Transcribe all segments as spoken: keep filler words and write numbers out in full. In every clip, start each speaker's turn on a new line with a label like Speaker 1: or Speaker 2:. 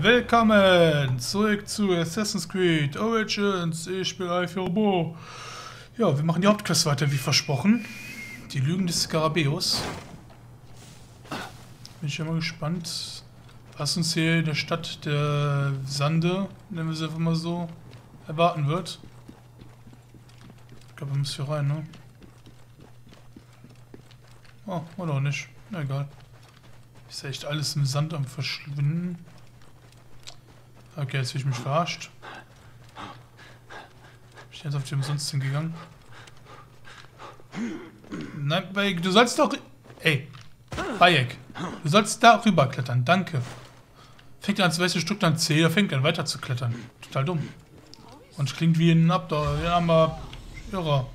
Speaker 1: Willkommen zurück zu Assassin's Creed Origins. Ich spiele Alfio. Ja, wir machen die Hauptquest weiter, wie versprochen. Die Lügen des Skarabäus. Bin ich ja mal gespannt, was uns hier in der Stadt der Sande, nennen wir sie einfach mal so, erwarten wird. Ich glaube, wir müssen hier rein, ne? Oh, oder auch nicht. Na egal. Ist ja echt alles im Sand am Verschwinden. Okay, jetzt bin ich mich verarscht. Bin ich jetzt auf die umsonst hingegangen? Nein, Bayek, du sollst doch... Ey, Bayek, du sollst da rüberklettern, danke. Fängt an, als weiße Stück dann zäh, fängt an weiter zu klettern. Total dumm. Und klingt wie ein Abdauer, wie ein armer Irrer.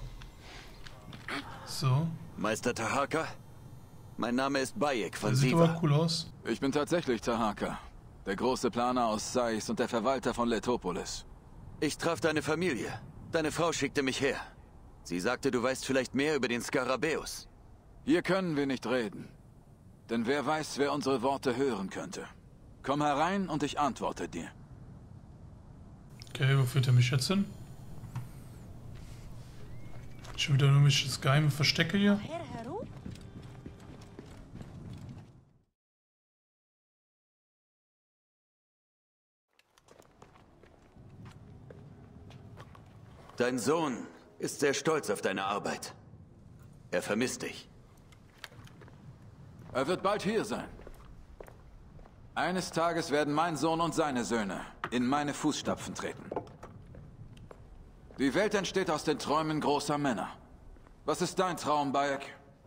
Speaker 1: So.
Speaker 2: Meister Tahaka? Mein Name ist Bayek von
Speaker 1: Das sieht
Speaker 2: Siva.
Speaker 1: aber cool aus.
Speaker 3: Ich bin tatsächlich Tahaka, der große Planer aus Sais und der Verwalter von Letopolis.
Speaker 2: Ich traf deine Familie. Deine Frau schickte mich her. Sie sagte, du weißt vielleicht mehr über den Skarabäus.
Speaker 3: Hier können wir nicht reden. Denn wer weiß, wer unsere Worte hören könnte. Komm herein und ich antworte dir.
Speaker 1: Okay, wo führt er mich jetzt hin? Schon wieder nur mich das geheime Verstecke hier.
Speaker 2: Dein Sohn ist sehr stolz auf deine Arbeit. Er vermisst dich.
Speaker 3: Er wird bald hier sein. Eines Tages werden mein Sohn und seine Söhne in meine Fußstapfen treten. Die Welt entsteht aus den Träumen großer Männer. Was ist dein Traum, Bayek?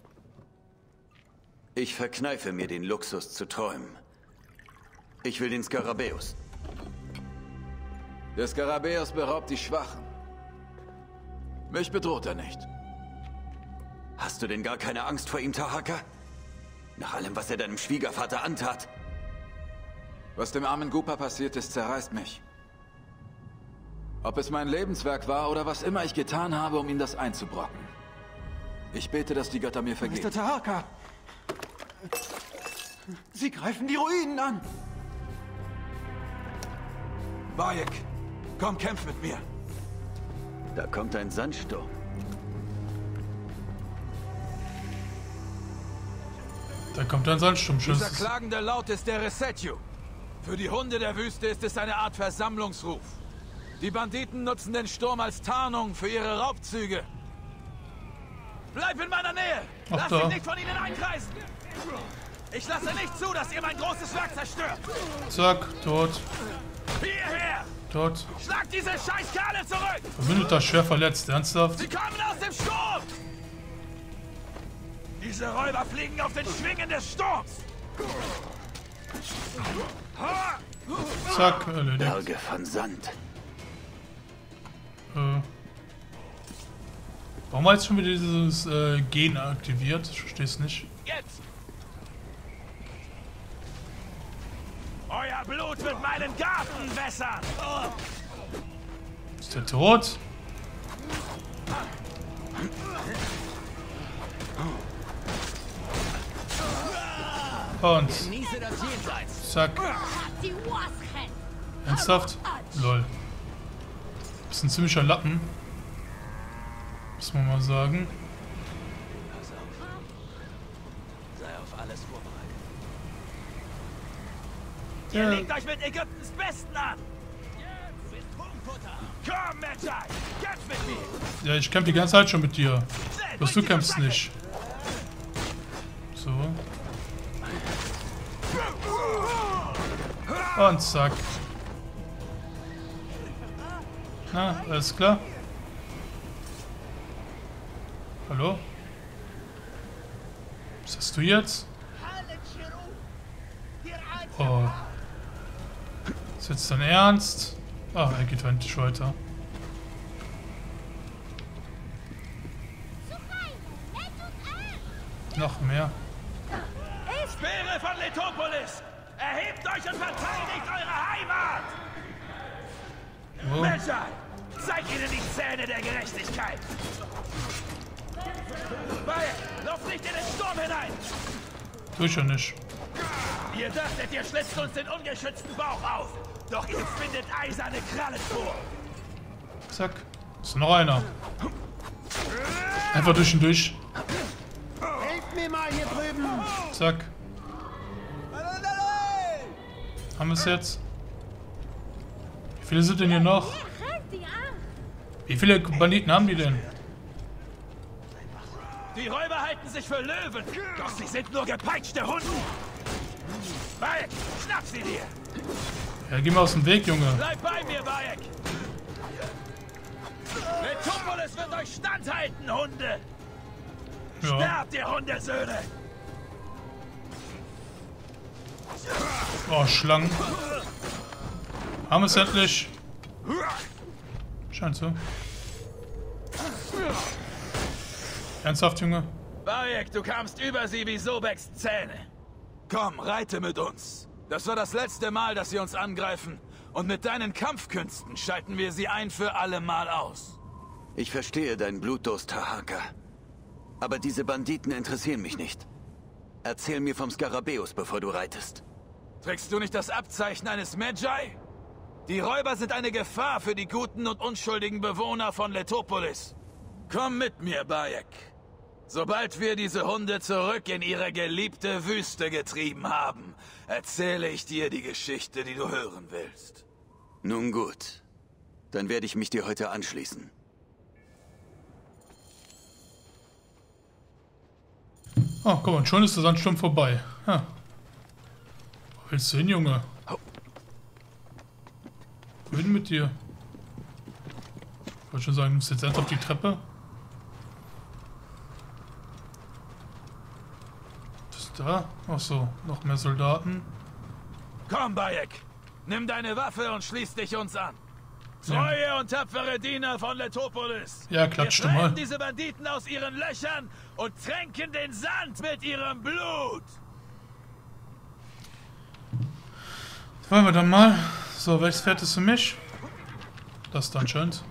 Speaker 2: Ich verkneife mir den Luxus zu träumen. Ich will den Skarabäus.
Speaker 3: Der Skarabäus beraubt die Schwachen. Mich bedroht er nicht.
Speaker 2: Hast du denn gar keine Angst vor ihm, Tahaka? Nach allem, was er deinem Schwiegervater antat.
Speaker 3: Was dem armen Gupa passiert ist, zerreißt mich. Ob es mein Lebenswerk war oder was immer ich getan habe, um ihm das einzubrocken. Ich bete, dass die Götter mir vergeben.
Speaker 4: Mister Tahaka! Sie greifen die Ruinen an!
Speaker 3: Bayek, komm, kämpf mit mir.
Speaker 2: Da kommt ein Sandsturm.
Speaker 1: Da kommt ein Sandsturm.
Speaker 5: Dieser klagende Laut ist der Resetju. Für die Hunde der Wüste ist es eine Art Versammlungsruf. Die Banditen nutzen den Sturm als Tarnung für ihre Raubzüge. Bleib in meiner Nähe!
Speaker 1: Ach,
Speaker 5: Lass
Speaker 1: da.
Speaker 5: dich nicht von ihnen einkreisen! Ich lasse nicht zu, dass ihr mein großes Werk zerstört!
Speaker 1: Zack, tot.
Speaker 5: Hierher!
Speaker 1: Tot.
Speaker 5: Schlag diese Scheißkerle zurück!
Speaker 1: Verbündeter schwer verletzt, ernsthaft?
Speaker 5: Sie kommen aus dem Sturm! Diese Räuber fliegen auf den Schwingen des Sturms!
Speaker 1: Zack, erledigt.
Speaker 2: Berge von Sand.
Speaker 1: Äh. Warum war jetzt schon wieder dieses äh, Gen aktiviert? Ich verstehe es nicht.
Speaker 5: Jetzt! Euer Blut wird meinen Garten wässern!
Speaker 1: Ist der tot? Und zack. Ernsthaft? Lol. Ist ein ziemlicher Lappen. Muss man mal sagen.
Speaker 5: Sei auf alles vorbereitet.
Speaker 1: Ja.
Speaker 5: Ihr legt euch mit Ägyptens Besten an! Du bist Hurenfutter! Komm, Medjay! Kämpf mit mir!
Speaker 1: Ja, ich kämpfe die ganze Zeit schon mit dir. Bloß du kämpfst nicht. So. Und zack. Na, alles klar. Hallo? Was hast du jetzt? Oh. Ist jetzt dein Ernst? Ah, er geht endlich weiter. Noch mehr.
Speaker 5: Speere von Letopolis! Erhebt euch und verteidigt eure Heimat!
Speaker 1: Oh.
Speaker 5: Medjay! Zeig ihnen die Zähne der Gerechtigkeit! Bayek, lauf nicht in den Sturm hinein!
Speaker 1: Tu ich ja nicht.
Speaker 5: Ihr dachtet, ihr schlitzt uns den ungeschützten Bauch auf. Doch ihr findet eiserne Krallen vor.
Speaker 1: Zack. Ist noch einer. Einfach durch und durch.
Speaker 4: Helft mir mal hier drüben!
Speaker 1: Zack. Haben wir es jetzt? Wie viele sind denn hier noch? Wie viele Banditen haben die denn?
Speaker 5: Die Räuber halten sich für Löwen, doch sie sind nur gepeitschte Hunde. Bayek, schnapp sie dir!
Speaker 1: Ja, geh mal aus dem Weg, Junge.
Speaker 5: Bleib bei mir, Bayek! Letopolis wird euch standhalten, Hunde!
Speaker 1: Ja.
Speaker 5: Sterbt, ihr Hundesöhne!
Speaker 1: Oh, Schlangen. Haben wir es endlich? Scheint so. Ernsthaft, Junge?
Speaker 5: Bayek, du kamst über sie wie Sobeks Zähne. Komm, reite mit uns. Das war das letzte Mal, dass sie uns angreifen. Und mit deinen Kampfkünsten schalten wir sie ein für alle Mal aus.
Speaker 2: Ich verstehe deinen Blutdurst, Tahaka. Aber diese Banditen interessieren mich nicht. Erzähl mir vom Skarabäus, bevor du reitest.
Speaker 5: Trägst du nicht das Abzeichen eines Magi? Die Räuber sind eine Gefahr für die guten und unschuldigen Bewohner von Letopolis. Komm mit mir, Bayek. Sobald wir diese Hunde zurück in ihre geliebte Wüste getrieben haben, erzähle ich dir die Geschichte, die du hören willst.
Speaker 2: Nun gut. Dann werde ich mich dir heute anschließen.
Speaker 1: Oh, guck mal, schon ist der Sandsturm vorbei. Ha. Wo willst du hin, Junge? Wohin mit dir? Ich wollte schon sagen, du musst jetzt ernsthaft auf die Treppe. Was ist da? Ach so, noch mehr Soldaten.
Speaker 5: Komm, Bayek. Nimm deine Waffe und schließ dich uns an. Treue ja. und tapfere Diener von Letopolis.
Speaker 1: Ja, klatsch
Speaker 5: Wir
Speaker 1: du mal.
Speaker 5: diese Banditen aus ihren Löchern und tränken den Sand mit ihrem Blut.
Speaker 1: Wollen wir dann mal. So, welches Pferd ist für mich? Das dann anscheinend.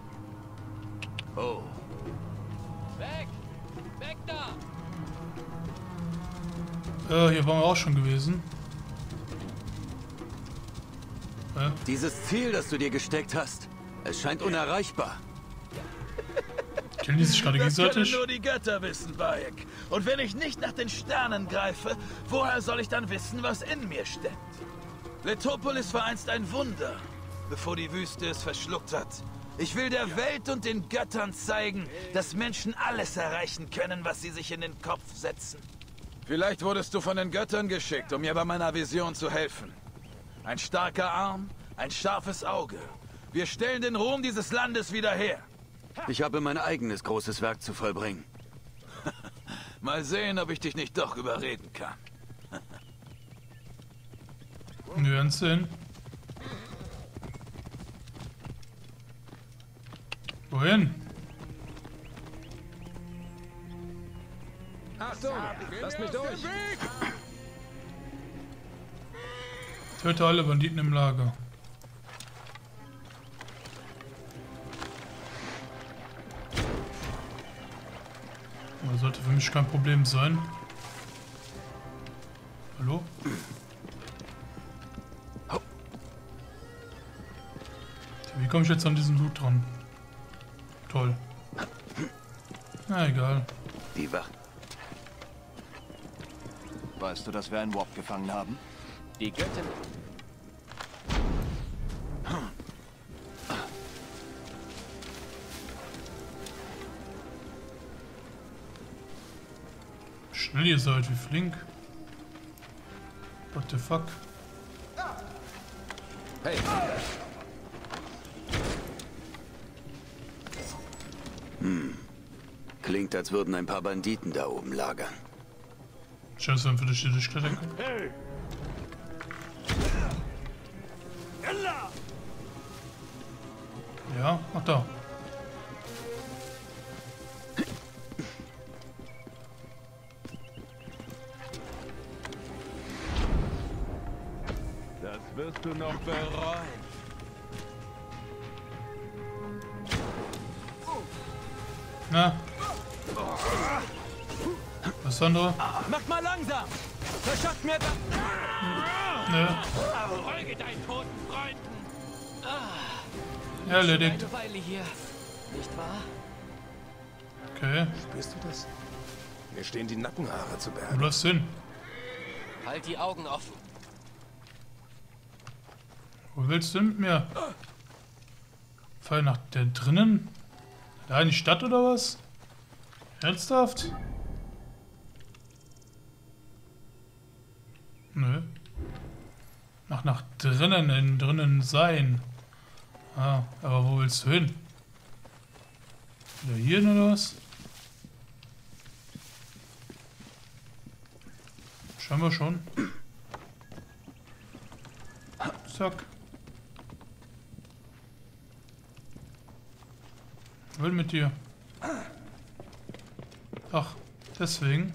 Speaker 2: Oh.
Speaker 6: Weg! Weg da!
Speaker 1: Äh, hier waren wir auch schon gewesen. Äh,
Speaker 2: Dieses Ziel, das du dir gesteckt hast, es scheint unerreichbar.
Speaker 1: killen die sich gerade
Speaker 5: Das können
Speaker 1: gegenseitig?
Speaker 5: nur die Götter wissen, Bayek. Und wenn ich nicht nach den Sternen greife, woher soll ich dann wissen, was in mir steckt? Letopolis war einst ein Wunder, bevor die Wüste es verschluckt hat. Ich will der Welt und den Göttern zeigen, dass Menschen alles erreichen können, was sie sich in den Kopf setzen. Vielleicht wurdest du von den Göttern geschickt, um mir bei meiner Vision zu helfen. Ein starker Arm, ein scharfes Auge. Wir stellen den Ruhm dieses Landes wieder her.
Speaker 2: Ich habe mein eigenes großes Werk zu vollbringen.
Speaker 5: Mal sehen, ob ich dich nicht doch überreden kann.
Speaker 1: Wir werden sehen. Wohin?
Speaker 6: Achtung! Lasst mich durch!
Speaker 1: Töte alle Banditen im Lager. Das sollte für mich kein Problem sein. Hallo? Wie komme ich jetzt an diesen Loot dran? Toll. Na egal.
Speaker 2: Die Wacht.
Speaker 7: Weißt du, dass wir einen Warp gefangen haben?
Speaker 6: Die Göttin...
Speaker 1: Schnell ihr seid, wie flink. What the fuck?
Speaker 7: Hey!
Speaker 2: Hm. Klingt, als würden ein paar Banditen da oben lagern.
Speaker 1: Scheiße, wenn wir durch die durchklettern können.
Speaker 5: Hey!
Speaker 1: Ja, ach da.
Speaker 5: Das wirst du noch bereuen.
Speaker 1: Na? Was, Sandro?
Speaker 6: Macht mal langsam! Verschafft mir...
Speaker 1: Nö.
Speaker 6: Folge deinen toten Freunden. Ah,
Speaker 1: Erledigt.
Speaker 6: eine Weile hier, nicht wahr?
Speaker 1: Okay.
Speaker 8: Spürst du das? Mir stehen die Nackenhaare zu
Speaker 1: Wo
Speaker 8: Berge.
Speaker 1: läufst du hin?
Speaker 6: Halt die Augen offen.
Speaker 1: Wo willst du mit mir? Fall nach der drinnen? Da in die Stadt oder was? Ernsthaft? Nö. Nach nach drinnen, in drinnen sein. Ah, aber wo willst du hin? Wieder hier hin oder was? Scheinbar schon. Zack. Ich will mit dir. Ach, deswegen.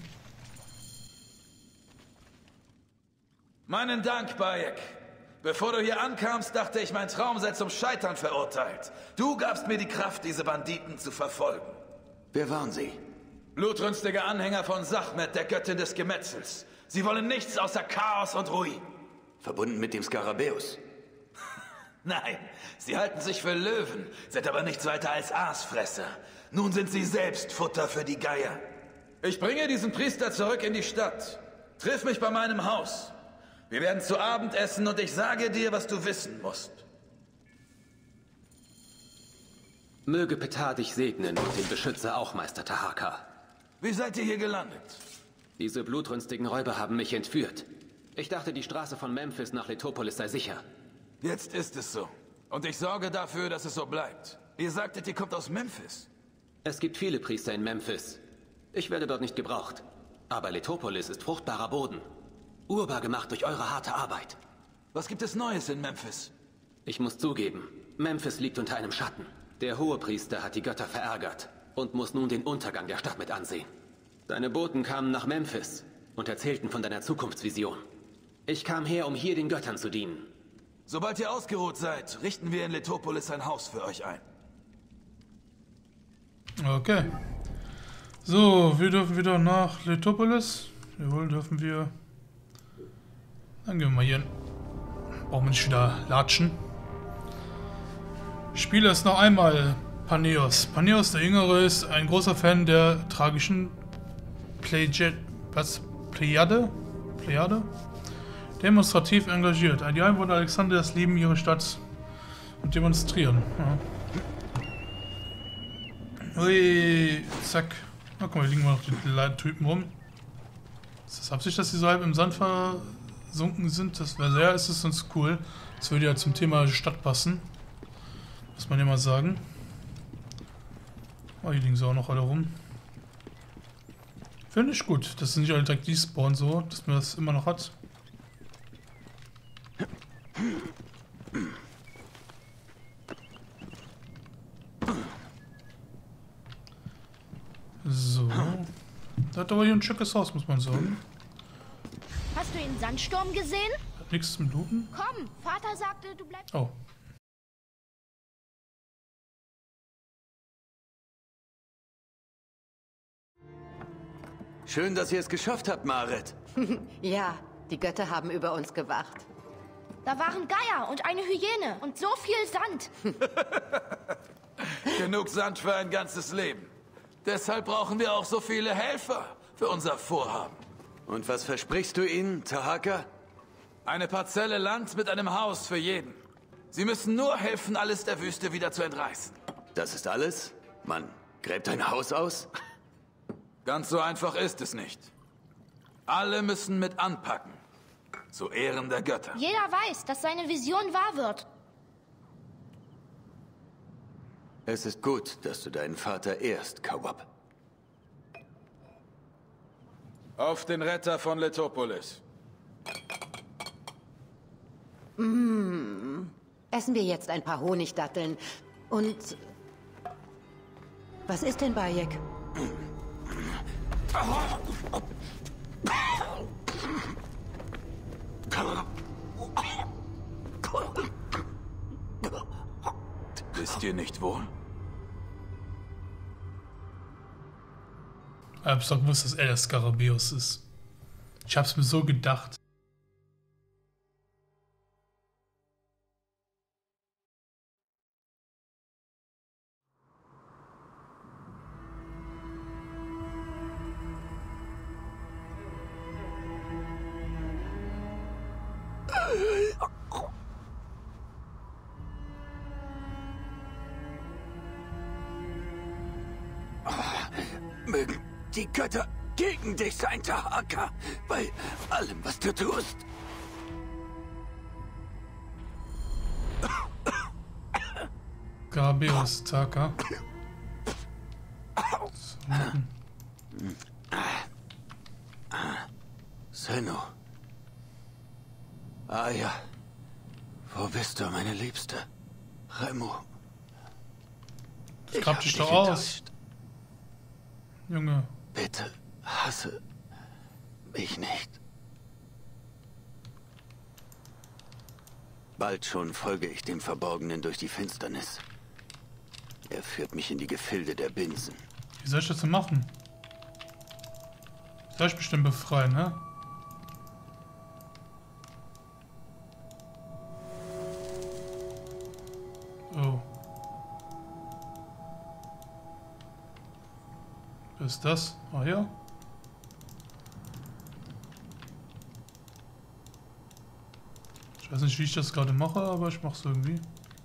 Speaker 5: Meinen Dank, Bayek. Bevor du hier ankamst, dachte ich, mein Traum sei zum Scheitern verurteilt. Du gabst mir die Kraft, diese Banditen zu verfolgen.
Speaker 2: Wer waren Sie?
Speaker 5: Blutrünstige Anhänger von Sachmet, der Göttin des Gemetzels. Sie wollen nichts außer Chaos und Ruin.
Speaker 2: Verbunden mit dem Skarabäus.
Speaker 5: Nein, sie halten sich für Löwen, sind aber nichts weiter als Aasfresser. Nun sind sie selbst Futter für die Geier. Ich bringe diesen Priester zurück in die Stadt. Triff mich bei meinem Haus. Wir werden zu Abend essen und ich sage dir, was du wissen musst.
Speaker 9: Möge Petar dich segnen und den Beschützer auch, Meister Tahaka.
Speaker 5: Wie seid ihr hier gelandet?
Speaker 9: Diese blutrünstigen Räuber haben mich entführt. Ich dachte, die Straße von Memphis nach Letopolis sei sicher.
Speaker 5: Jetzt ist es so. Und ich sorge dafür, dass es so bleibt. Ihr sagtet, ihr kommt aus Memphis.
Speaker 9: Es gibt viele Priester in Memphis. Ich werde dort nicht gebraucht. Aber Letopolis ist fruchtbarer Boden. Urbar gemacht durch eure harte Arbeit.
Speaker 5: Was gibt es Neues in Memphis?
Speaker 9: Ich muss zugeben, Memphis liegt unter einem Schatten. Der Hohepriester hat die Götter verärgert und muss nun den Untergang der Stadt mit ansehen. Deine Boten kamen nach Memphis und erzählten von deiner Zukunftsvision. Ich kam her, um hier den Göttern zu dienen.
Speaker 5: Sobald ihr ausgeruht seid, richten wir in Letopolis ein Haus für euch ein.
Speaker 1: Okay. So, wir dürfen wieder nach Letopolis. Jawohl, dürfen wir. Dann gehen wir mal hier hin. Brauchen wir nicht wieder latschen. Ich spiele es noch einmal. Paneos. Paneos, der Jüngere, ist ein großer Fan der tragischen Pleje was? Plejade? Plejade? Demonstrativ engagiert. Die Einwohner Alexandrias lieben ihre Stadt und demonstrieren. Ja. Ui, zack. Na guck mal, hier liegen noch die Typen rum. Ist das Absicht, dass die so halb im Sand versunken sind? Das wäre sehr, ist es sonst cool. Das würde ja zum Thema Stadt passen. Muss man ja mal sagen. Oh, hier liegen sie auch noch alle rum. Finde ich gut, dass sie nicht alle direkt despawnen so, dass man das immer noch hat. So. Da hat aber hier ein schickes Haus, muss man sagen.
Speaker 10: Hast du den Sandsturm gesehen?
Speaker 1: Hat nichts zum Looten.
Speaker 10: Komm, Vater sagte, du bleibst...
Speaker 1: Oh.
Speaker 2: Schön, dass ihr es geschafft habt, Maret.
Speaker 11: Ja, die Götter haben über uns gewacht.
Speaker 10: Da waren Geier und eine Hyäne und so viel Sand.
Speaker 5: Genug Sand für ein ganzes Leben. Deshalb brauchen wir auch so viele Helfer für unser Vorhaben.
Speaker 2: Und was versprichst du ihnen, Tahaka?
Speaker 5: Eine Parzelle Land mit einem Haus für jeden. Sie müssen nur helfen, alles der Wüste wieder zu entreißen.
Speaker 2: Das ist alles? Man gräbt ein Haus aus?
Speaker 5: Ganz so einfach ist es nicht. Alle müssen mit anpacken. Zu Ehren der Götter.
Speaker 10: Jeder weiß, dass seine Vision wahr wird.
Speaker 2: Es ist gut, dass du deinen Vater ehrst, Kawab.
Speaker 5: Auf den Retter von Letopolis.
Speaker 11: Mmh. Essen wir jetzt ein paar Honigdatteln. Und... Was ist denn, Bayek?
Speaker 5: Wisst ihr nicht wohl?
Speaker 1: Ich hab's doch gewusst, dass er der Skarabäus ist. Ich hab's mir so gedacht.
Speaker 2: die Götter gegen dich sein, Tahaka. Bei allem, was du tust.
Speaker 1: Garabeus, Tahaka.
Speaker 2: Sennu. Aya. Wo bist du, meine Liebste? Reimu.
Speaker 1: Das klappt dich doch aus. Junge.
Speaker 2: Bitte, hasse mich nicht. Bald schon folge ich dem Verborgenen durch die Finsternis. Er führt mich in die Gefilde der Binsen.
Speaker 1: Wie soll ich das denn machen? Soll ich bestimmt befreien, ne? Oh. Was ist das? Ah ja. Ich weiß nicht, wie ich das gerade mache, aber ich mache es irgendwie.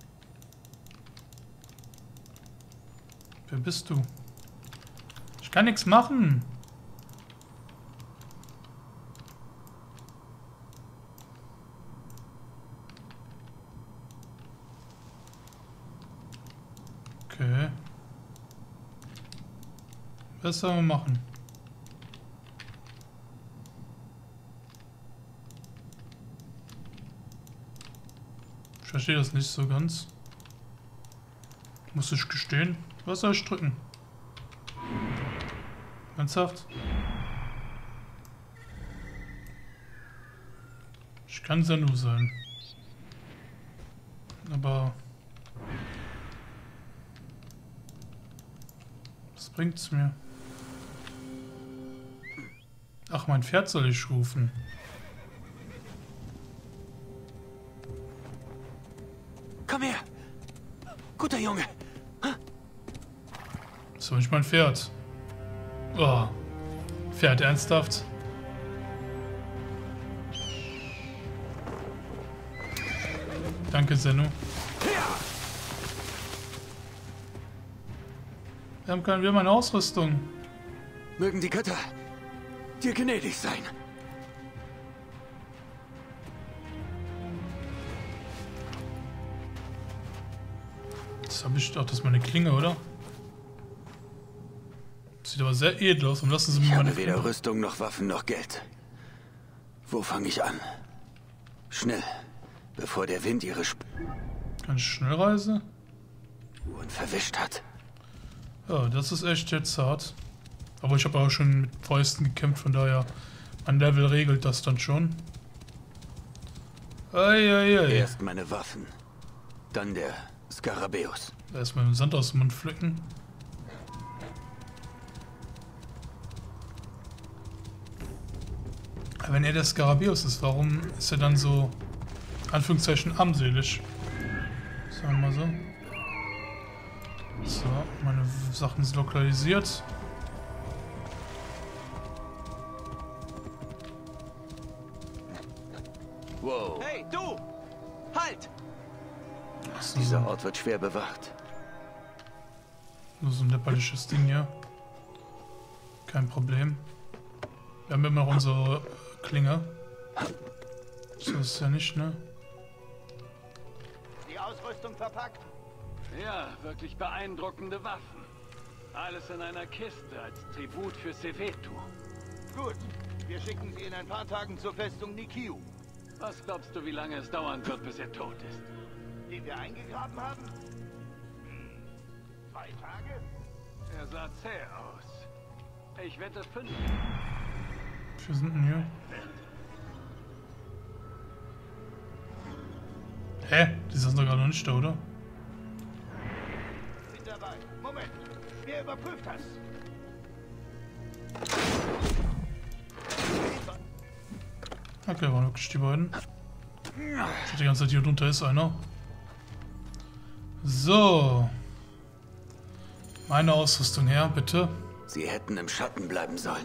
Speaker 1: Wer bist du? Ich kann nichts machen. Okay. Was sollen wir machen? Ich verstehe das nicht so ganz. Muss ich gestehen? Was soll ich drücken? Ernsthaft? Ich kann Sennu sein. Aber... was bringt's mir? Ach, mein Pferd soll ich rufen.
Speaker 2: Komm her! Guter Junge!
Speaker 1: So, ich mein Pferd. Oh. Pferd, ernsthaft? Danke, Sennu. Wir haben keine, wir haben eine Ausrüstung.
Speaker 2: Mögen die Götter dir gnädig sein.
Speaker 1: Das habe ich doch, das ist meine Klinge, oder? Sieht aber sehr edel aus. Und lassen Sie mir
Speaker 2: ich
Speaker 1: meine
Speaker 2: habe weder
Speaker 1: Klinge.
Speaker 2: Rüstung noch Waffen noch Geld. Wo fange ich an? Schnell, bevor der Wind ihre Spuren
Speaker 1: Kann ich Schnellreise?
Speaker 2: verwischt hat.
Speaker 1: Ja, das ist echt jetzt hart. Aber ich habe auch schon mit Fäusten gekämpft, von daher, mein Level regelt das dann schon. Eieiei.
Speaker 2: Erst meine Waffen, dann der Skarabeus.
Speaker 1: Erstmal den Sand aus dem Mund pflücken. Aber wenn er der Skarabeus ist, warum ist er dann so, Anführungszeichen, armselig? Sagen wir mal so. So, meine Sachen sind lokalisiert.
Speaker 2: Wow.
Speaker 6: Hey, du! Halt!
Speaker 1: So,
Speaker 2: Dieser Ort wird schwer bewacht.
Speaker 1: nur so ein läpperliches Ding hier. Kein Problem. Wir haben immer noch unsere Klinge. So ist es ja nicht, ne?
Speaker 4: Die Ausrüstung verpackt?
Speaker 12: Ja, wirklich beeindruckende Waffen. Alles in einer Kiste als Tribut für Sevetu.
Speaker 4: Gut. Wir schicken sie in ein paar Tagen zur Festung Nikiu.
Speaker 12: Was glaubst du, wie lange es dauern wird, bis er tot ist?
Speaker 4: Die wir eingegraben haben? Hm. Zwei Tage?
Speaker 12: Er sah zäh aus. Ich wette fünf.
Speaker 1: Wir sind denn hier? Hä? Die sind doch gerade noch nicht da, oder?
Speaker 4: Bin dabei. Moment. Wer überprüft das?
Speaker 1: Okay, waren wirklich die beiden. Ich dachte die ganze Zeit, hier drunter ist einer. So. Meine Ausrüstung her, bitte.
Speaker 2: Sie hätten im Schatten bleiben sollen.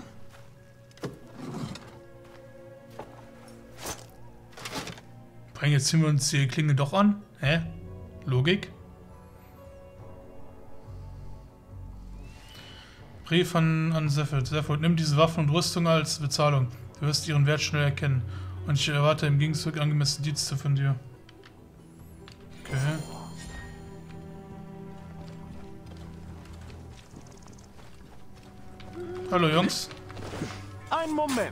Speaker 1: Bringen jetzt ziehen wir uns die Klinge doch an? Hä? Logik? Brief an, an Sefeld. Sefeld, nimm diese Waffen und Rüstung als Bezahlung. Du wirst ihren Wert schnell erkennen. Und ich erwarte im Gegenzug angemessene Dienste von dir. Okay. Hallo Jungs.
Speaker 8: Ein Moment.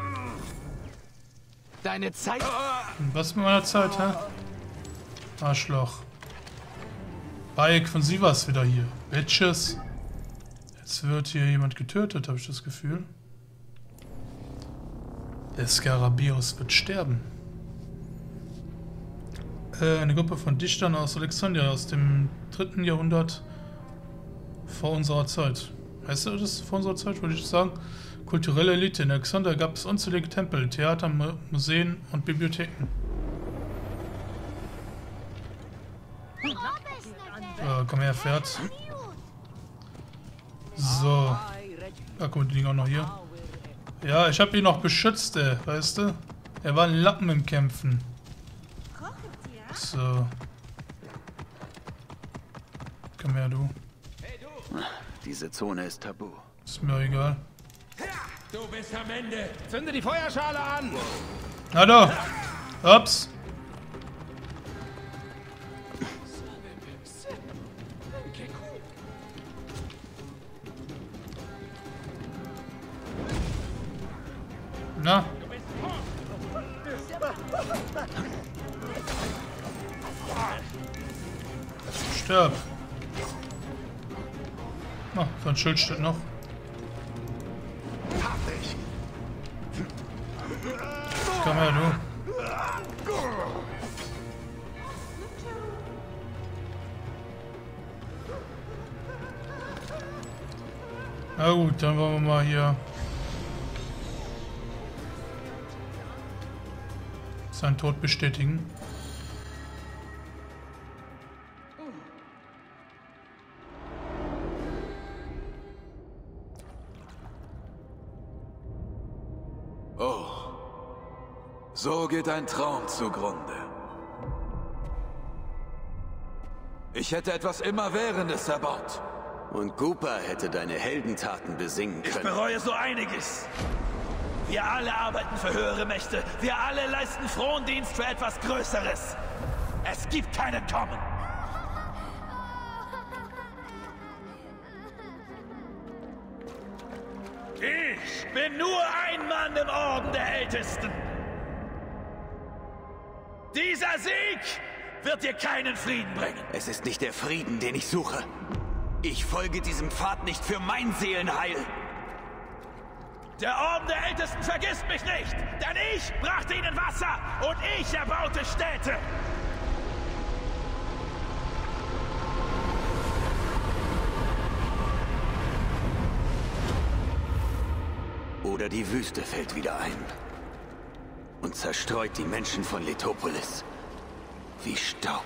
Speaker 6: Deine Zeit.
Speaker 1: Was mit meiner Zeit, hä? Arschloch. Bayek von Sivas wieder hier. Bitches. Jetzt wird hier jemand getötet, habe ich das Gefühl. Der Skarabeus wird sterben. Äh, eine Gruppe von Dichtern aus Alexandria aus dem dritten Jahrhundert vor unserer Zeit. Heißt das vor unserer Zeit, würde ich sagen? Kulturelle Elite. In Alexandria gab es unzählige Tempel, Theater, Museen und Bibliotheken. So, komm her, Pferd. So. Da kommt die Ding auch noch hier. Ja, ich habe ihn noch beschützt, ey, weißt du? Er war ein Lappen im Kämpfen. So. Komm her, du.
Speaker 2: Diese Zone ist tabu.
Speaker 1: Ist mir egal.
Speaker 8: Du bist am Ende. Zünde die Feuerschale an.
Speaker 1: Na da. Ups. Na? Stirb. Oh, so ein Schild steht noch. Komm her, du. Na gut, dann wollen wir mal hier seinen Tod bestätigen.
Speaker 3: Oh, so geht ein Traum zugrunde. Ich hätte etwas Immerwährendes erbaut.
Speaker 2: Und Goopa hätte deine Heldentaten besingen können.
Speaker 4: Ich bereue so einiges. Wir alle arbeiten für höhere Mächte. Wir alle leisten Frondienst für etwas Größeres. Es gibt kein Entkommen. Ich bin nur ein Mann im Orden der Ältesten. Dieser Sieg wird dir keinen Frieden bringen.
Speaker 2: Es ist nicht der Frieden, den ich suche. Ich folge diesem Pfad nicht für mein Seelenheil.
Speaker 4: Der Orden der Ältesten vergisst mich nicht, denn ich brachte ihnen Wasser und ich erbaute Städte.
Speaker 2: Oder die Wüste fällt wieder ein und zerstreut die Menschen von Letopolis wie Staub.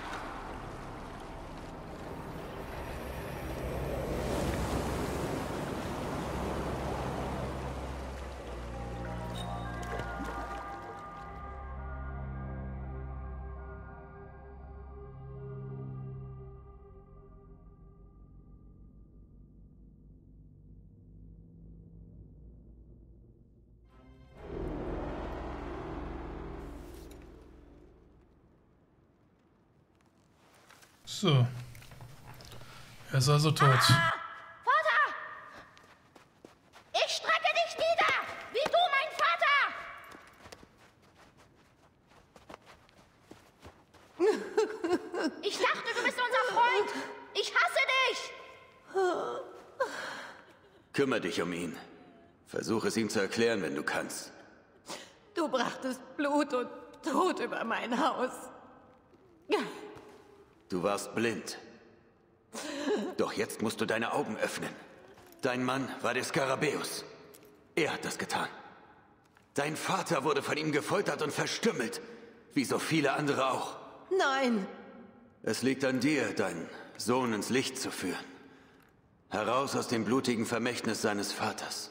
Speaker 1: So. Er ist also tot.
Speaker 10: Ah! Vater! Ich strecke dich nieder! Wie du, mein Vater! Ich dachte, du bist unser Freund! Ich hasse dich!
Speaker 2: Kümmere dich um ihn. Versuch es ihm zu erklären, wenn du kannst.
Speaker 11: Du brachtest Blut und Tod über mein Haus.
Speaker 2: Du warst blind. Doch jetzt musst du deine Augen öffnen. Dein Mann war der Skarabeus. Er hat das getan. Dein Vater wurde von ihm gefoltert und verstümmelt, wie so viele andere auch.
Speaker 11: Nein!
Speaker 2: Es liegt an dir, deinen Sohn ins Licht zu führen. Heraus aus dem blutigen Vermächtnis seines Vaters.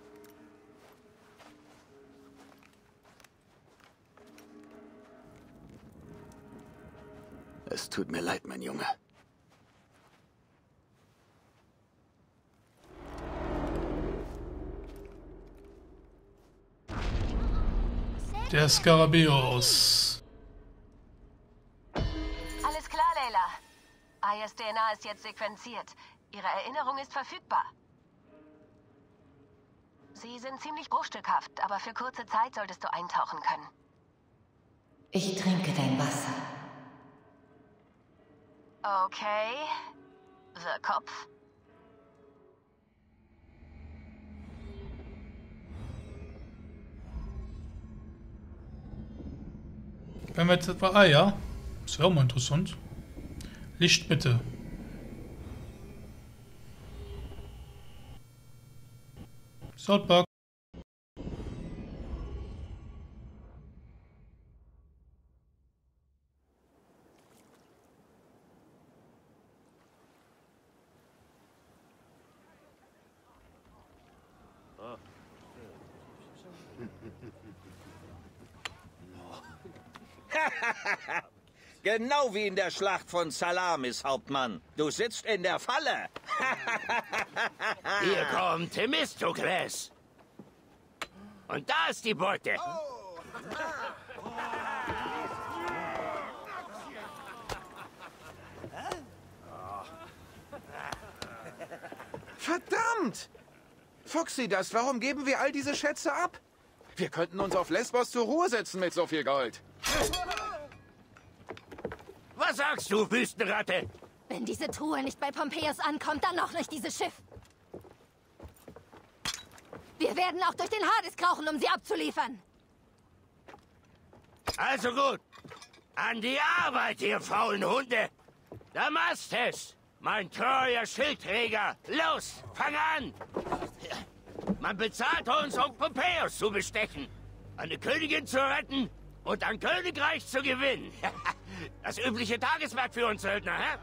Speaker 2: Es tut mir leid, mein Junge.
Speaker 1: Der Skarabäus.
Speaker 13: Alles klar, Layla. Ayas D N A ist jetzt sequenziert. Ihre Erinnerung ist verfügbar. Sie sind ziemlich bruchstückhaft, aber für kurze Zeit solltest du eintauchen können.
Speaker 11: Ich trinke dein Wasser.
Speaker 13: Okay. Wirrkopf.
Speaker 1: Wenn wir jetzt etwa... Ah ja. Ist ja auch mal interessant. Licht bitte. South Park.
Speaker 4: Genau wie in der Schlacht von Salamis, Hauptmann. Du sitzt in der Falle.
Speaker 8: Hier kommt Themistokles. Und da ist die Beute.
Speaker 5: Verdammt! Foxy, das, warum geben wir all diese Schätze ab? Wir könnten uns auf Lesbos zur Ruhe setzen mit so viel Gold.
Speaker 8: Was sagst du, Wüstenratte?
Speaker 10: Wenn diese Truhe nicht bei Pompeius ankommt, dann noch nicht dieses Schiff. Wir werden auch durch den Hades krauchen, um sie abzuliefern.
Speaker 8: Also gut. An die Arbeit, ihr faulen Hunde. Damastes, mein treuer Schildträger. Los, fang an. Man bezahlt uns, um Pompeius zu bestechen, eine Königin zu retten und ein Königreich zu gewinnen. Das übliche Tageswerk für uns Söldner, hä?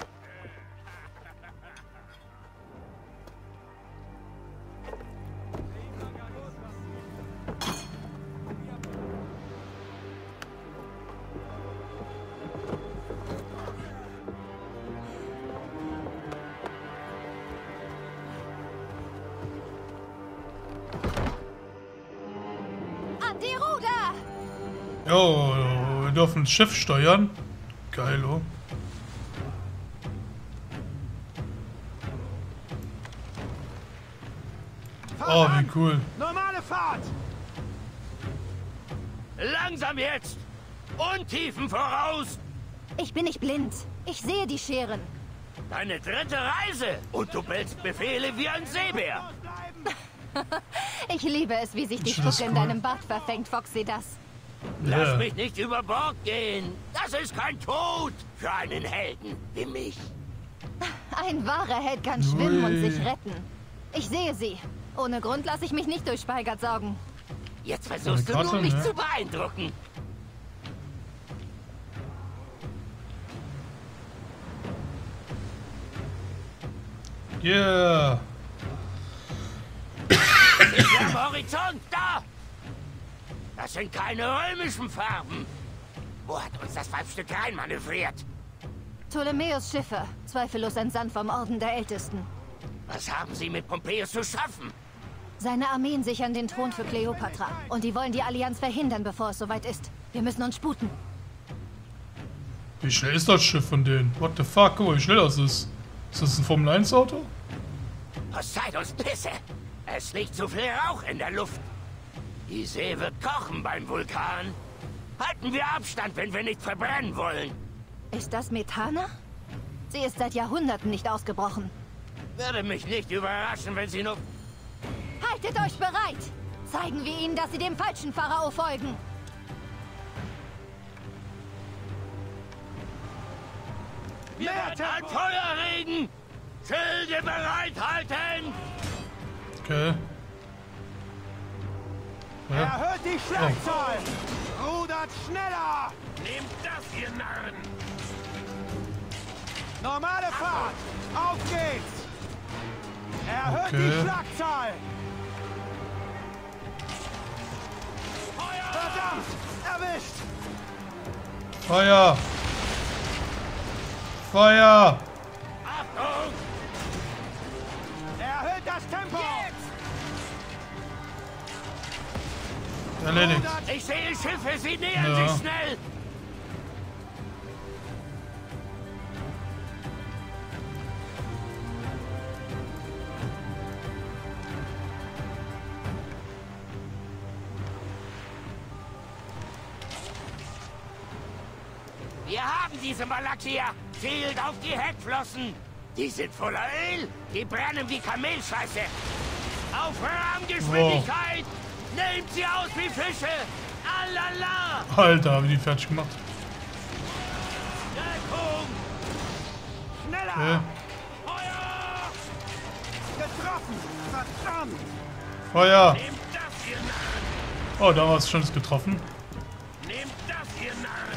Speaker 10: An die Ruder!
Speaker 1: Jo, wir dürfen das Schiff steuern. Geil, oh. Oh, wie cool.
Speaker 8: Normale Fahrt! Langsam jetzt! Untiefen voraus!
Speaker 10: Ich bin nicht blind. Ich sehe die Scheren.
Speaker 8: Deine dritte Reise! Und du bellst Befehle wie ein Seebär!
Speaker 10: Ich liebe es, wie sich die
Speaker 1: Ich find das
Speaker 10: Spucke in
Speaker 1: cool.
Speaker 10: deinem Bart verfängt, Foxy, das.
Speaker 8: Lass
Speaker 1: Ja.
Speaker 8: mich nicht über Bord gehen! Das ist kein Tod für einen Helden wie mich!
Speaker 10: Ein wahrer Held kann schwimmen und
Speaker 1: Ui.
Speaker 10: sich retten. Ich sehe sie. Ohne Grund lasse ich mich nicht durch Speigert saugen.
Speaker 8: Jetzt versuchst du
Speaker 1: Karte,
Speaker 8: nur, mich
Speaker 1: ne?
Speaker 8: zu beeindrucken!
Speaker 1: Yeah.
Speaker 8: Sind wir am Horizont? Da! Das sind keine römischen Farben! Wo hat uns das Weibstück reinmanövriert?
Speaker 10: Ptolemäus Schiffe, zweifellos entsandt vom Orden der Ältesten.
Speaker 8: Was haben sie mit Pompeius zu schaffen?
Speaker 10: Seine Armeen sichern den Thron für Kleopatra. Und die wollen die Allianz verhindern, bevor es soweit ist. Wir müssen uns sputen.
Speaker 1: Wie schnell ist das Schiff von denen? What the fuck? Guck mal, wie schnell das ist. Ist das ein Formel eins Auto?
Speaker 8: Poseidons Pisse! Es liegt zu viel Rauch in der Luft. Die See wird kochen beim Vulkan. Halten wir Abstand, wenn wir nicht verbrennen wollen.
Speaker 10: Ist das Methana? Sie ist seit Jahrhunderten nicht ausgebrochen.
Speaker 8: Würde mich nicht überraschen, wenn sie nur...
Speaker 10: Haltet euch bereit! Zeigen wir ihnen, dass sie dem falschen Pharao folgen.
Speaker 8: Wir werden ein Feuerregen! Schilde bereithalten!
Speaker 1: Okay. Ja.
Speaker 8: Erhöht die
Speaker 1: Schlagzahl!
Speaker 8: Rudert schneller! Nehmt das, ihr Narren!
Speaker 4: Normale Fahrt! Auf geht's! Erhöht
Speaker 1: Okay.
Speaker 4: die Schlagzahl! Verdammt! Erwischt!
Speaker 1: Feuer! Feuer!
Speaker 8: Achtung!
Speaker 4: Erhöht das Tempo!
Speaker 1: Erledigt.
Speaker 8: Ich sehe Schiffe, sie nähern
Speaker 1: Ja.
Speaker 8: sich schnell. Wir haben diese Malakia. Zielt auf die Heckflossen. Die sind voller Öl. Die brennen wie Kamelscheiße. Auf Rahmengeschwindigkeit. Nehmt sie aus wie Fische. Alala.
Speaker 1: Alter, haben die fertig gemacht.
Speaker 8: Deckung. Schneller.
Speaker 1: Okay.
Speaker 8: Feuer. Getroffen. Verdammt.
Speaker 1: Feuer.
Speaker 8: Nehmt das hier nach.
Speaker 1: Oh, da war es schon getroffen.
Speaker 8: Nehmt das hier nach.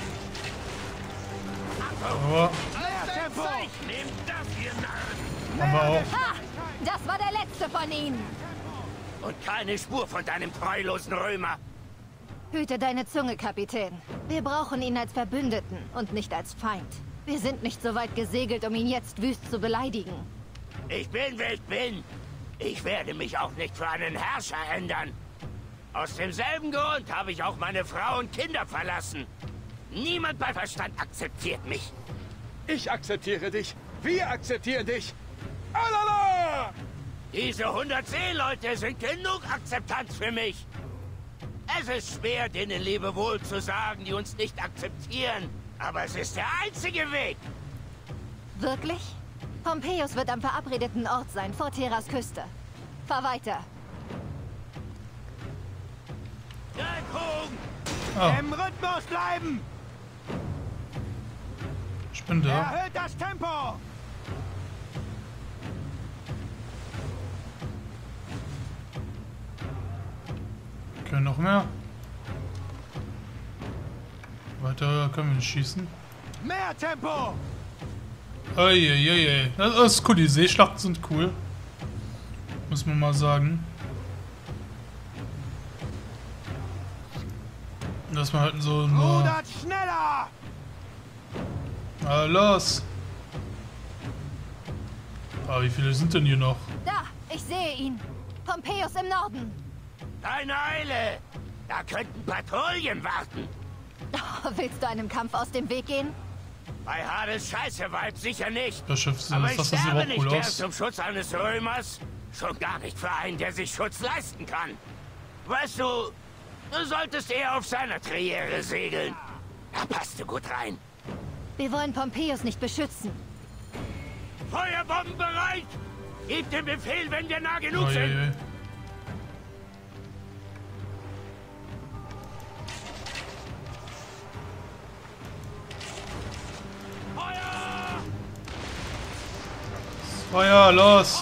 Speaker 1: Aber
Speaker 8: Nehmt das hier nach.
Speaker 1: haben wir auch.
Speaker 10: Ha! Das war der letzte von ihnen.
Speaker 8: Und keine Spur von deinem treulosen Römer.
Speaker 10: Hüte deine Zunge, Kapitän. Wir brauchen ihn als Verbündeten und nicht als Feind. Wir sind nicht so weit gesegelt, um ihn jetzt wüst zu beleidigen.
Speaker 8: Ich bin, wer ich bin. Ich werde mich auch nicht für einen Herrscher ändern. Aus demselben Grund habe ich auch meine Frau und Kinder verlassen. Niemand bei Verstand akzeptiert mich.
Speaker 5: Ich akzeptiere dich. Wir akzeptieren dich. Alala!
Speaker 8: Diese hundert Seeleute sind genug Akzeptanz für mich. Es ist schwer, denen Lebewohl zu sagen, die uns nicht akzeptieren. Aber es ist der einzige Weg.
Speaker 10: Wirklich? Pompeius wird am verabredeten Ort sein, vor Terras Küste. Fahr weiter.
Speaker 8: Deckung!
Speaker 1: Ah.
Speaker 8: Im Rhythmus bleiben!
Speaker 1: Ich bin da.
Speaker 8: Erhöht das Tempo!
Speaker 1: Okay, noch mehr. Weiter können wir nicht schießen.
Speaker 8: Mehr Tempo!
Speaker 1: Eieiei. Das ist cool, die Seeschlachten sind cool. Muss man mal sagen. Dass man halt so eine...
Speaker 8: Rudert schneller!
Speaker 1: Ah, los! Ah, wie viele sind denn hier noch?
Speaker 10: Da, ich sehe ihn. Pompeius im Norden.
Speaker 8: Keine Eile! Da könnten Patrouillen warten.
Speaker 10: Oh, willst du einem Kampf aus dem Weg gehen?
Speaker 8: Bei Hades Scheißewald sicher nicht.
Speaker 1: Das Schiff sieht
Speaker 8: Aber
Speaker 1: das,
Speaker 8: ich
Speaker 1: das sieht
Speaker 8: sterbe
Speaker 1: überhaupt
Speaker 8: nicht
Speaker 1: cool
Speaker 8: gern
Speaker 1: aus.
Speaker 8: zum Schutz eines Römers. Schon gar nicht für einen, der sich Schutz leisten kann. Weißt du, du solltest eher auf seiner Triere segeln. Da passt du gut rein.
Speaker 10: Wir wollen Pompeius nicht beschützen.
Speaker 8: Feuerbomben bereit! Gib den Befehl, wenn wir nah genug
Speaker 1: Eieiei.
Speaker 8: sind.
Speaker 1: Feuer, los!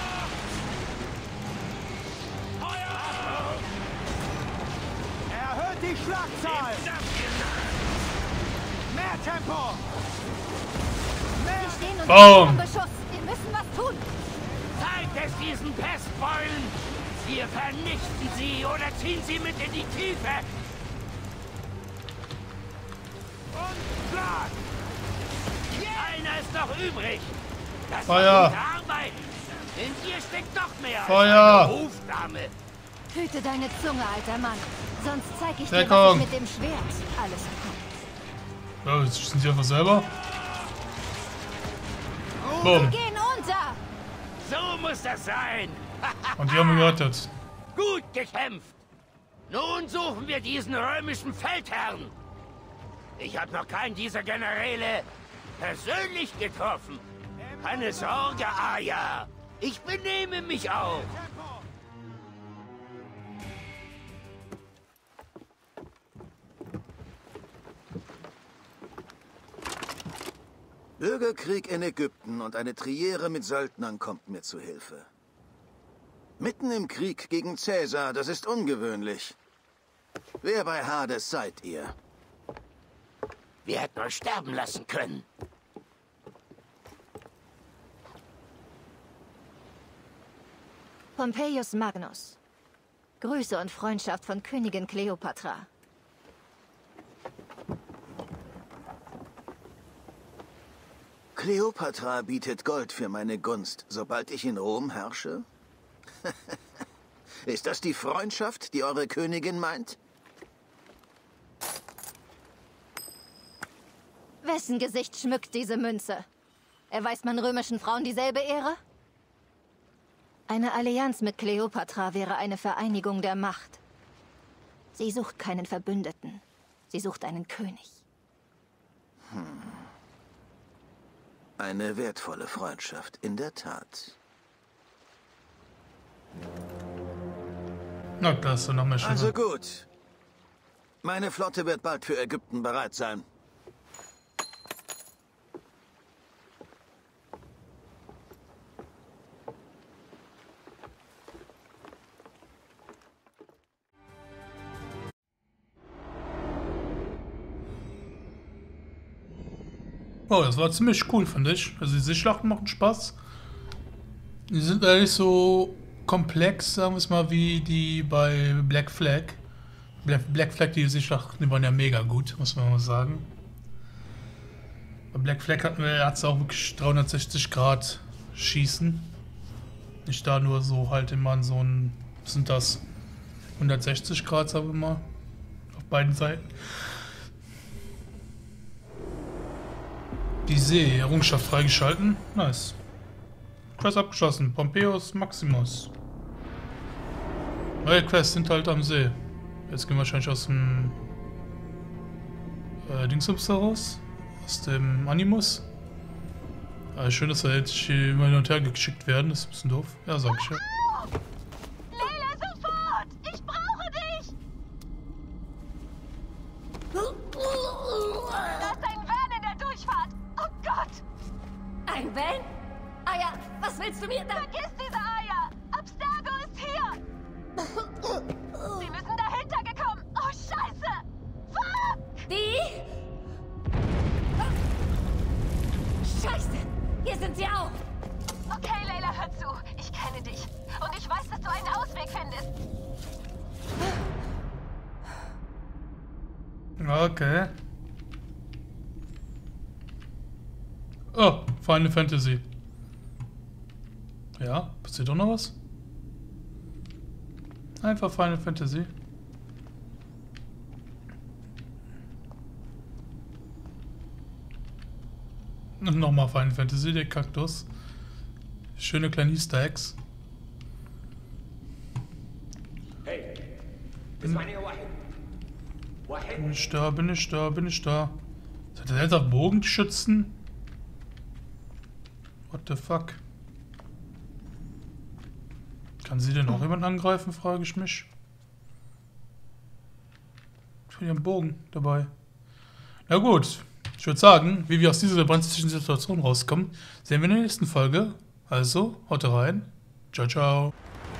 Speaker 8: Erhöht die Schlagzahl! Mehr Tempo!
Speaker 10: Wir stehen unter
Speaker 1: Boom.
Speaker 10: ihrem Beschuss. Wir müssen was tun.
Speaker 8: Zeigt es diesen Pestbeulen! Wir vernichten sie oder ziehen sie mit in die Tiefe! Und Schlag! Einer ist noch übrig! Das
Speaker 1: Feuer.
Speaker 8: war gute Arbeit! In dir steckt noch mehr
Speaker 1: Feuer.
Speaker 8: als eine Rufdame!
Speaker 10: Hüte deine Zunge, alter Mann. Sonst zeig ich dir,
Speaker 1: Deckung.
Speaker 10: was ich mit dem Schwert alles kann.
Speaker 1: Ja, jetzt schießen sie einfach selber.
Speaker 10: Wir
Speaker 1: Boom.
Speaker 10: gehen unter.
Speaker 8: So muss das sein!
Speaker 1: Und die haben wir gerettet.
Speaker 8: Gut gekämpft! Nun suchen wir diesen römischen Feldherrn! Ich habe noch keinen dieser Generäle persönlich getroffen. Keine Sorge, Aya. Ich benehme mich auch.
Speaker 14: Bürgerkrieg in Ägypten und eine Triere mit Söldnern kommt mir zu Hilfe. Mitten im Krieg gegen Cäsar, das ist ungewöhnlich. Wer bei Hades seid ihr?
Speaker 8: Wir hätten euch sterben lassen können.
Speaker 10: Pompeius Magnus. Grüße und Freundschaft von Königin Kleopatra.
Speaker 14: Kleopatra bietet Gold für meine Gunst, sobald ich in Rom herrsche? Ist das die Freundschaft, die eure Königin meint?
Speaker 10: Wessen Gesicht schmückt diese Münze? Erweist man römischen Frauen dieselbe Ehre? Eine Allianz mit Kleopatra wäre eine Vereinigung der Macht. Sie sucht keinen Verbündeten. Sie sucht einen König.
Speaker 14: Hm. Eine wertvolle Freundschaft, in der Tat.
Speaker 1: Na, da hast du noch mehr Schiffe.
Speaker 14: Also gut. Meine Flotte wird bald für Ägypten bereit sein.
Speaker 1: Oh, das war ziemlich cool, finde ich. Also diese Schlachten machen Spaß. Die sind eigentlich so komplex, sagen wir es mal, wie die bei Black Flag. Black Flag, die Seeschlachten, die waren ja mega gut, muss man mal sagen. Bei Black Flag hatten wir, hat es auch wirklich dreihundertsechzig Grad Schießen. Nicht da nur so halt immer in so ein, was sind das? hundertsechzig Grad, sagen wir mal. Auf beiden Seiten. Die See-Errungenschaft freigeschalten. Nice. Quest abgeschlossen. Pompeius Maximus. Neue Quests sind halt am See. Jetzt gehen wir wahrscheinlich aus dem äh, Dingsums raus. Aus dem Animus. Aber schön, dass wir jetzt hier immer hin und her geschickt werden. Das ist ein bisschen doof. Ja, sag ich ja.
Speaker 13: Layla, sofort! Ich brauche dich! Da ist ein Van in der Durchfahrt! Oh Gott!
Speaker 11: Ein Van? Aya, was willst du mir da?
Speaker 13: Vergiss diese Aya! Abstergo ist hier! Sie müssen dahinter gekommen! Oh, Scheiße! Fuck!
Speaker 11: Die? Scheiße! Hier sind sie auch!
Speaker 13: Okay, Layla, hör zu. Ich kenne dich. Und ich weiß, dass du einen Ausweg findest.
Speaker 1: Okay. Oh, Final Fantasy. Ja, passiert doch noch was? Einfach Final Fantasy. Und nochmal Final Fantasy, der Kaktus. Schöne kleine Easter Eggs.
Speaker 15: Hey,
Speaker 1: bin, bin ich da, bin ich da, bin ich da. Hat er jetzt auf Bogenschützen? What the fuck? Kann sie denn auch jemand angreifen, frage ich mich. Ich will ihren Bogen dabei. Na gut, ich würde sagen, wie wir aus dieser brenzlichen Situation rauskommen, sehen wir in der nächsten Folge. Also, haut rein. Ciao, ciao.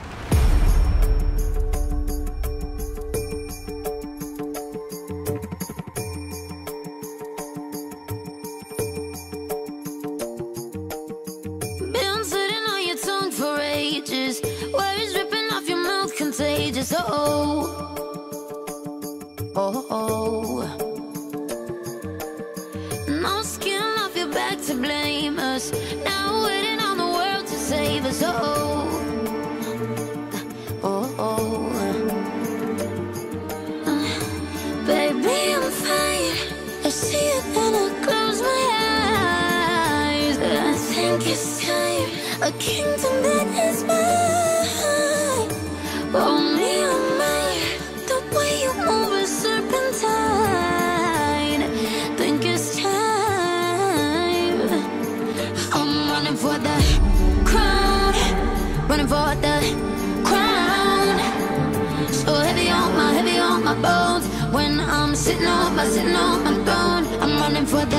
Speaker 16: Oh, oh, oh. No skin off your back to blame us. Now waiting on the world to save us. Oh, oh, oh. Uh, baby, I'm fine. I see it and I close my eyes. I think it's time. A kingdom that is mine. Only on the way you move is serpentine. Think it's time. I'm running for the crown, running for the crown. So heavy on my, heavy on my bones. When I'm sitting on my, sitting on my throne, I'm running for the